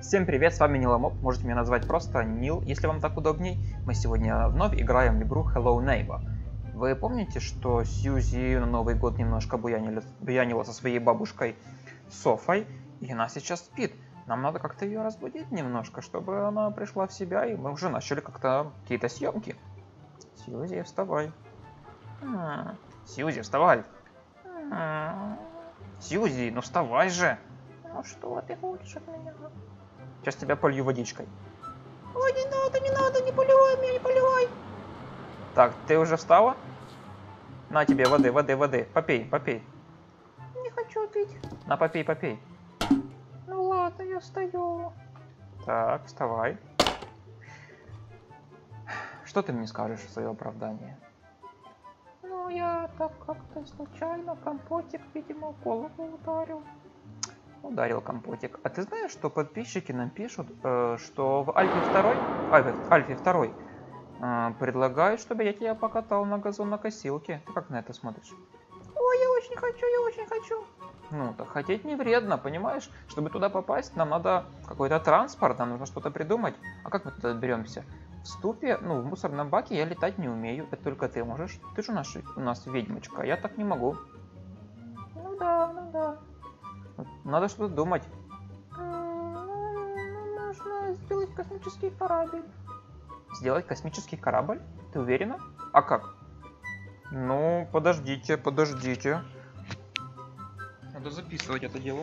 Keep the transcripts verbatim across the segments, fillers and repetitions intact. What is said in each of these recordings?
Всем привет, с вами Ниломоб, можете меня назвать просто Нил, если вам так удобней. Мы сегодня вновь играем в игру Hello Neighbor. Вы помните, что Сьюзи на Новый год немножко буянила, буянила со своей бабушкой Софой, и она сейчас спит. Нам надо как-то ее разбудить немножко, чтобы она пришла в себя, и мы уже начали как-то какие-то съемки. Сьюзи, вставай. Сьюзи, вставай. Сьюзи, ну вставай же. Ну что ты хочешь от меня? Сейчас тебя полью водичкой. Ой, не надо, не надо, не поливай меня, не поливай. Так, ты уже встала? На тебе воды, воды, воды. Попей, попей. Не хочу пить. На, попей, попей. Ну ладно, я встаю. Так, вставай. Что ты мне скажешь в свое оправдание? Ну, я так как-то случайно компотик, видимо, в голову ударил. Ударил компотик. А ты знаешь, что подписчики нам пишут, э, что в Альфе два, Альфе, Альфе два э, предлагают, чтобы я тебя покатал на газонокосилке. Ты как на это смотришь? Ой, я очень хочу, я очень хочу. Ну, так хотеть не вредно, понимаешь? Чтобы туда попасть, нам надо какой-то транспорт, нам нужно что-то придумать. А как мы туда доберемся? В ступе, ну, в мусорном баке я летать не умею. Это только ты можешь. Ты же у нас, у нас ведьмочка, я так не могу. Ну да, ну да. Надо что-то думать. Ну, можно сделать космический корабль. Сделать космический корабль? Ты уверена? А как? Ну, подождите, подождите. Надо записывать это дело.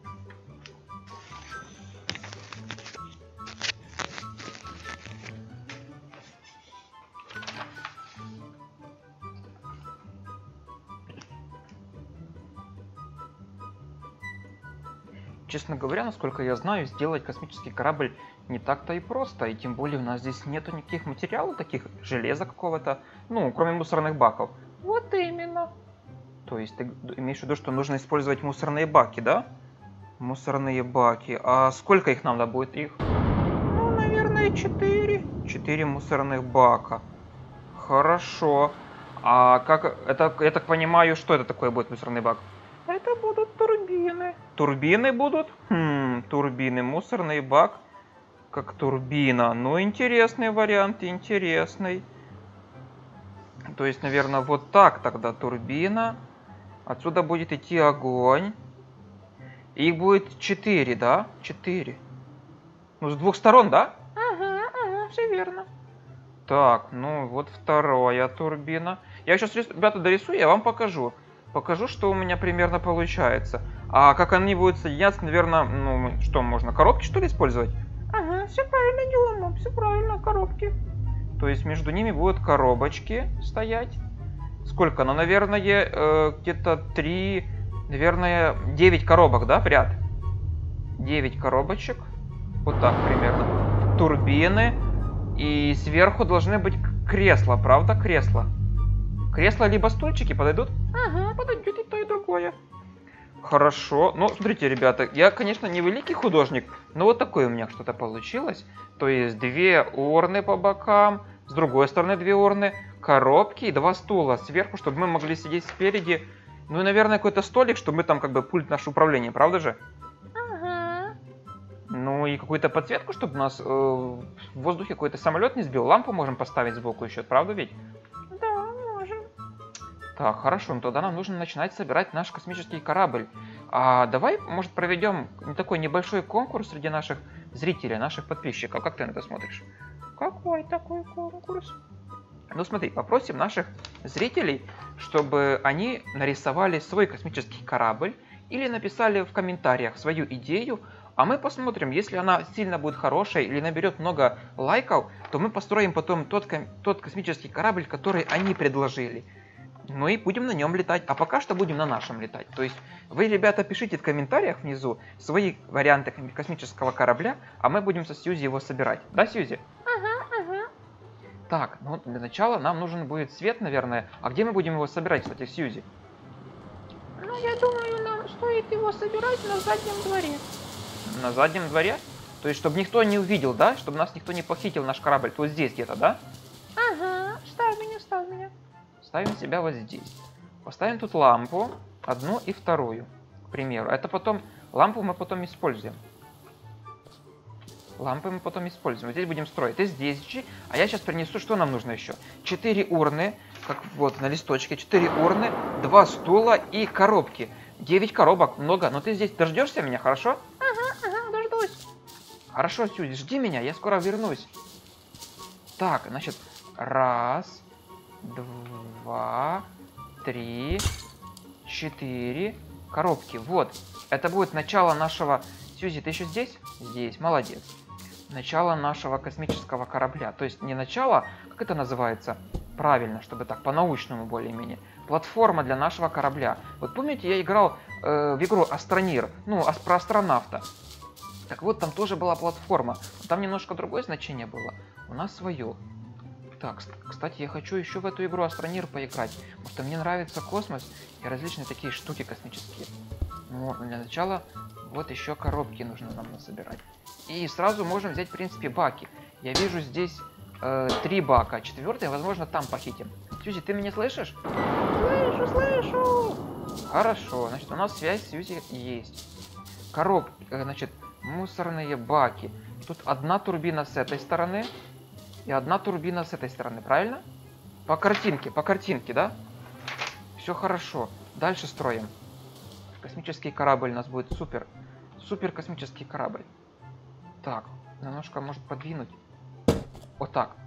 Честно говоря, насколько я знаю, сделать космический корабль не так-то и просто. И тем более у нас здесь нету никаких материалов, таких железа какого-то, ну, кроме мусорных баков. Вот именно. То есть ты имеешь в виду, что нужно использовать мусорные баки, да? Мусорные баки. А сколько их надо будет? Их? Ну, наверное, четыре. Четыре мусорных бака. Хорошо. А как это, я так понимаю, что это такое будет мусорный бак? Это будут турбины. Турбины будут? Хм, турбины, мусорный бак, как турбина. Ну, интересный вариант, интересный. То есть, наверное, вот так тогда турбина. Отсюда будет идти огонь. Их будет четыре, да? Четыре. Ну, с двух сторон, да? Ага, ага, все верно. Так, ну вот вторая турбина. Я сейчас, ребята, дорисую, я вам покажу. Покажу, что у меня примерно получается. А как они будут соединяться, наверное, ну, что можно, коробки, что ли, использовать? Ага, все правильно делаем, все правильно, коробки. То есть между ними будут коробочки стоять. Сколько? Ну, наверное, э, где-то три, наверное, девять коробок, да, в ряд? девять коробочек. Вот так примерно. Турбины. И сверху должны быть кресла, правда, кресла? Кресла либо стульчики подойдут? Ага, подойдет и то, и другое. Хорошо. Ну, смотрите, ребята, я, конечно, не великий художник, но вот такое у меня что-то получилось. То есть две урны по бокам, с другой стороны две урны, коробки и два стула сверху, чтобы мы могли сидеть спереди. Ну и, наверное, какой-то столик, чтобы мы там как бы пульт наше управление, правда же? Ага. Ну и какую-то подсветку, чтобы нас э, в воздухе какой-то самолет не сбил. Лампу можем поставить сбоку еще, правда ведь? Да, можем. Так, хорошо, ну тогда нам нужно начинать собирать наш космический корабль. А давай, может, проведем такой небольшой конкурс среди наших зрителей, наших подписчиков. Как ты на это смотришь? Какой такой конкурс? Ну смотри, попросим наших зрителей, чтобы они нарисовали свой космический корабль или написали в комментариях свою идею, а мы посмотрим, если она сильно будет хорошая или наберет много лайков, то мы построим потом тот, тот космический корабль, который они предложили. Ну и будем на нем летать. А пока что будем на нашем летать. То есть вы, ребята, пишите в комментариях внизу свои варианты космического корабля, а мы будем со Сьюзи его собирать. Да, Сьюзи? Ага, ага. Так, ну для начала нам нужен будет свет, наверное. А где мы будем его собирать, кстати, Сьюзи? Ну, я думаю, нам стоит его собирать на заднем дворе. На заднем дворе? То есть, чтобы никто не увидел, да? Чтобы нас никто не похитил наш корабль. Вот здесь где-то, да? Ага, ставь меня, ставь меня. Ставим себя вот здесь. Поставим тут лампу, одну и вторую, к примеру. Это потом, лампу мы потом используем. Лампы мы потом используем. Здесь будем строить. Ты здесь ищи, а я сейчас принесу, что нам нужно еще. Четыре урны, как вот на листочке. Четыре урны, два стула и коробки. Девять коробок, много. Но ты здесь дождешься меня, хорошо? Ага, ага, дождусь. Хорошо, Сьюзи, жди меня, я скоро вернусь. Так, значит, раз, два, три, четыре коробки. Вот, это будет начало нашего... Сьюзи, ты еще здесь? Здесь, молодец. Начало нашего космического корабля. То есть не начало, как это называется? Правильно, чтобы так, по-научному более-менее. Платформа для нашего корабля. Вот помните, я играл э, в игру Астронир, ну, ас про астронавта. Так вот, там тоже была платформа. Там немножко другое значение было. У нас свое. Так, кстати, я хочу еще в эту игру Астронир поиграть. Потому что мне нравится космос и различные такие штуки космические. Но для начала вот еще коробки нужно нам насобирать. И сразу можем взять, в принципе, баки. Я вижу здесь э, три бака. Четвертый, возможно, там похитим. Сьюзи, ты меня слышишь? Слышу, слышу. Хорошо, значит, у нас связь с Сьюзи есть. Коробки, э, значит, мусорные баки. Тут одна турбина с этой стороны и одна турбина с этой стороны, правильно? По картинке, по картинке, да? Все хорошо. Дальше строим. Космический корабль у нас будет супер. Супер космический корабль. Так, немножко может подвинуть. Вот так.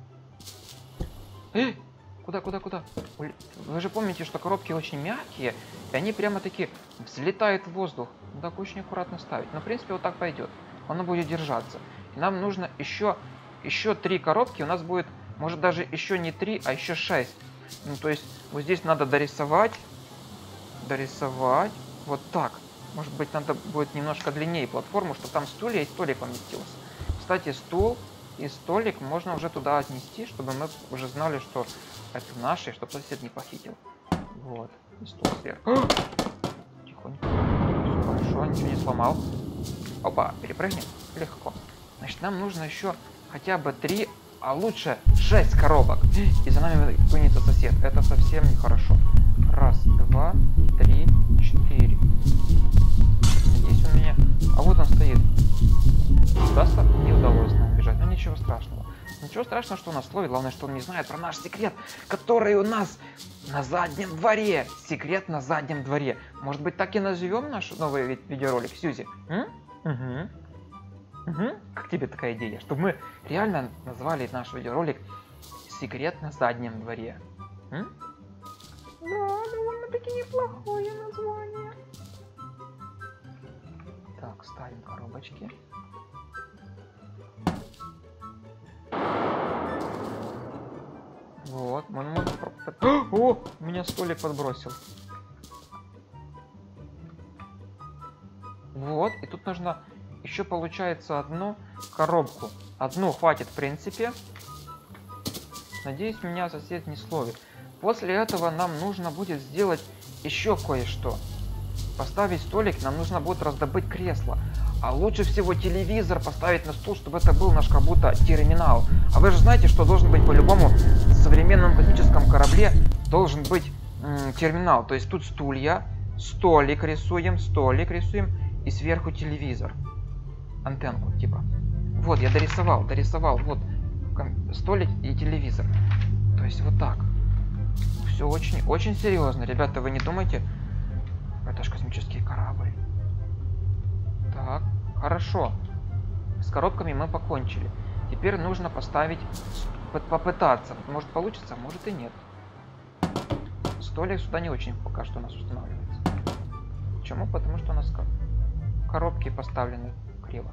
Эй! Куда, куда, куда? Вы же помните, что коробки очень мягкие, и они прямо-таки взлетают в воздух. Так очень аккуратно ставить. Но, в принципе, вот так пойдет. Оно будет держаться. И нам нужно еще, еще три коробки. У нас будет, может, даже еще не три, а еще шесть. Ну, то есть, вот здесь надо дорисовать. Дорисовать. Вот так. Может быть, надо будет немножко длиннее платформу, чтобы там стулья и столик поместился. Кстати, стул и столик можно уже туда отнести, чтобы мы уже знали, что это наши, чтобы сосед не похитил. Вот. И стул сверху. Тихонько. Все хорошо, ничего не сломал. Опа, перепрыгнем. Легко. Значит, нам нужно еще хотя бы три, а лучше шесть коробок. И за нами гонится сосед. Это совсем нехорошо. Раз, два, три, четыре. Надеюсь, он меня... А вот он стоит. Удастся? Не удалось нам бежать. Но ничего страшного. Ничего страшного, что он нас ловит. Главное, что он не знает про наш секрет, который у нас на заднем дворе. Секрет на заднем дворе. Может быть, так и назовем наш новый ви видеоролик, Сьюзи? М? Угу. Угу. Как тебе такая идея? Чтобы мы реально назвали наш видеоролик «Секрет на заднем дворе». М? Да, довольно-таки неплохое название. Так, ставим коробочки. Вот, мы можем... О, меня столик подбросил. Вот, и тут нужно еще, получается, одну коробку. Одну хватит, в принципе. Надеюсь, меня сосед не словит. После этого нам нужно будет сделать еще кое-что. Поставить столик, нам нужно будет раздобыть кресло. А лучше всего телевизор поставить на стул, чтобы это был наш как будто терминал. А вы же знаете, что должен быть по-любому в современном космическом корабле должен быть м, терминал. То есть тут стулья, столик рисуем, столик рисуем и сверху телевизор. Антенку типа. Вот, я дорисовал, дорисовал. Вот столик и телевизор. То есть вот так. Все очень, очень серьезно. Ребята, вы не думайте, это же космический корабль. Так, хорошо. С коробками мы покончили. Теперь нужно поставить, попытаться. Может получится, может и нет. Столик сюда не очень пока что у нас устанавливается. Почему? Потому что у нас коробки поставлены криво.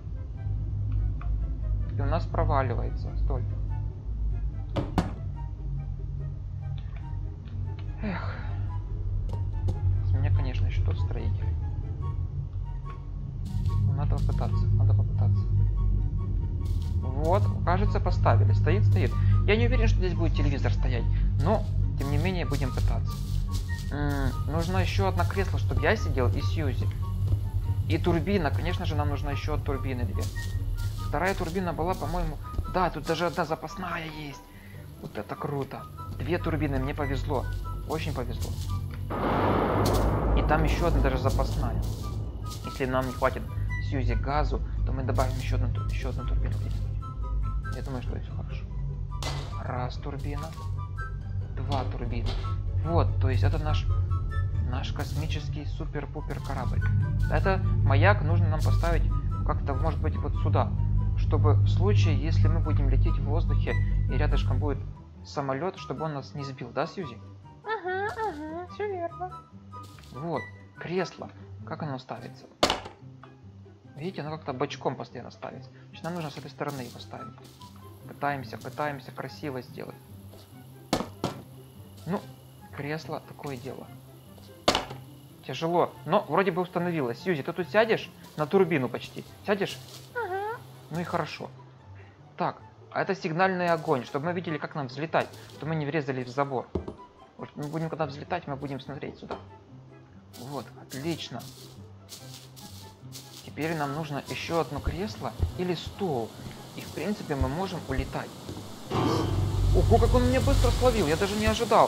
И у нас проваливается столик. Эх. С меня, конечно, еще тот строитель. Надо попытаться, надо попытаться. Вот, кажется, поставили. Стоит, стоит. Я не уверен, что здесь будет телевизор стоять, но, тем не менее, будем пытаться. М-м, нужно еще одно кресло, чтобы я сидел, и Сьюзи. И турбина, конечно же, нам нужно еще турбины две. Вторая турбина была, по-моему... Да, тут даже одна запасная есть. Вот это круто. Две турбины, мне повезло. Очень повезло. И там еще одна даже запасная. Если нам не хватит Сьюзи газу, то мы добавим еще одну, еще одну турбину. Я думаю, что это все хорошо. Раз турбина. Два турбина. Вот, то есть это наш, наш космический супер-пупер корабль. Это маяк нужно нам поставить как-то, может быть, вот сюда. Чтобы в случае, если мы будем лететь в воздухе и рядышком будет самолет, чтобы он нас не сбил, да, Сьюзи? Ага, ага, все верно. Вот, кресло. Как оно ставится? Видите, оно как-то бочком постоянно ставится. Значит, нам нужно с этой стороны его ставить. Пытаемся, пытаемся красиво сделать. Ну, кресло такое дело. Тяжело, но вроде бы установилось. Сьюзи, ты тут сядешь? На турбину почти. Сядешь? Ага. Ну и хорошо. Так, а это сигнальный огонь, чтобы мы видели, как нам взлетать, чтобы мы не врезались в забор. Вот мы будем, когда взлетать, мы будем смотреть сюда. Вот, отлично. Теперь нам нужно еще одно кресло или стол. И в принципе мы можем улетать. Ого, как он меня быстро словил, я даже не ожидал.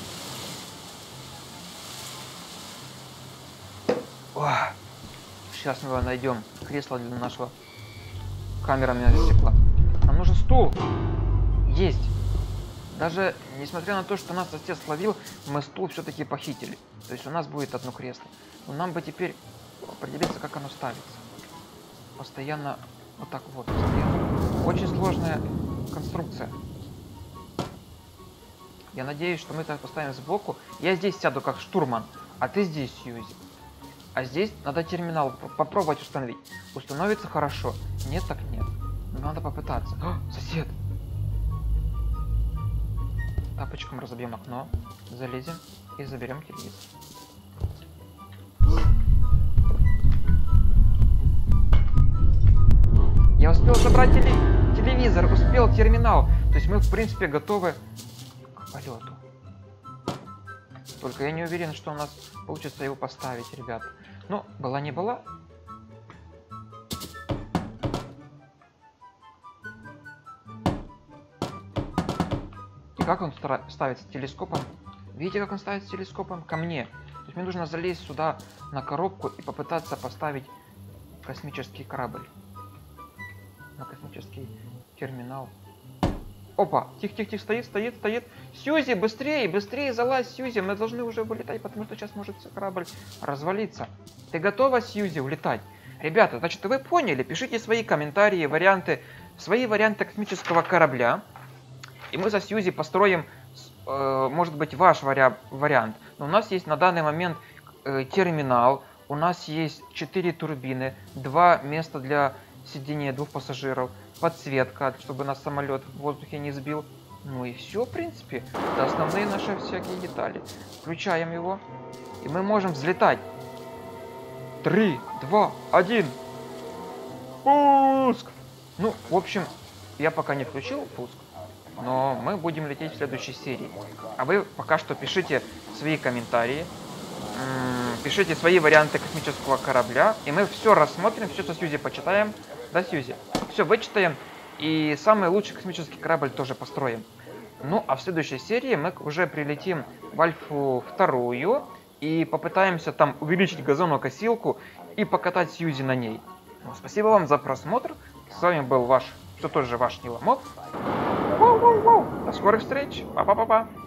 Ох, сейчас мы его найдем. Кресло для нашего камера меня засекла. Нам нужен стул. Есть. Даже несмотря на то, что нас сосед словил, мы стул все-таки похитили. То есть у нас будет одно кресло. Но нам бы теперь определиться, как оно ставится. Постоянно вот так вот. Постоянно. Очень сложная конструкция. Я надеюсь, что мы это поставим сбоку. Я здесь сяду как штурман, а ты здесь, Сьюзи. А здесь надо терминал попробовать установить. Установится хорошо. Нет, так нет. Но надо попытаться. О, сосед! Тапочком разобьем окно, залезем и заберем телевизор. Я успел забрать теле... телевизор, успел терминал. То есть мы, в принципе, готовы к полету. Только я не уверен, что у нас получится его поставить, ребят. Ну, была не была. И как он ставится телескопом? Видите, как он ставится телескопом? Ко мне. То есть мне нужно залезть сюда на коробку и попытаться поставить космический корабль. На космический терминал. Опа! Тихо-тихо-тихо, стоит, стоит, стоит. Сьюзи, быстрее, быстрее залазь, Сьюзи. Мы должны уже вылетать, потому что сейчас может корабль развалиться. Ты готова, Сьюзи, улетать? Ребята, значит, вы поняли? Пишите свои комментарии, варианты, свои варианты космического корабля. И мы за Сьюзи построим, э, может быть, ваш вариа вариант. Но у нас есть на данный момент э, терминал, у нас есть четыре турбины, два места для сидения двух пассажиров, подсветка, чтобы нас самолет в воздухе не сбил. Ну и все, в принципе. Это основные наши всякие детали. Включаем его, и мы можем взлетать. Три, два, один. Пуск! Ну, в общем, я пока не включил пуск. Но мы будем лететь в следующей серии. А вы пока что пишите свои комментарии, пишите свои варианты космического корабля, и мы все рассмотрим, все со Сьюзи почитаем. Да, Сьюзи? Все вычитаем, и самый лучший космический корабль тоже построим. Ну, а в следующей серии мы уже прилетим в Альфу вторую и попытаемся там увеличить газонокосилку и покатать Сьюзи на ней. Ну, спасибо вам за просмотр. С вами был ваш, все тот же ваш Ниламоп. До скорых встреч. Па-па-па-па.